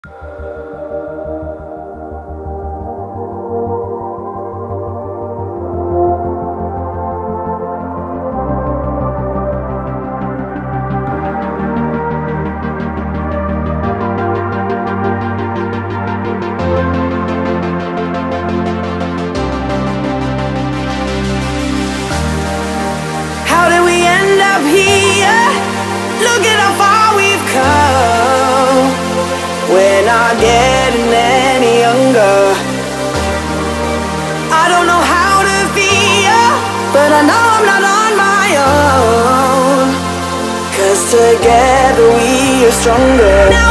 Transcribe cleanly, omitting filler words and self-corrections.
How did we end up here? Look at how far we've come. We're not getting any younger. I don't know how to feel, but I know I'm not on my own. 'Cause together we are stronger. Now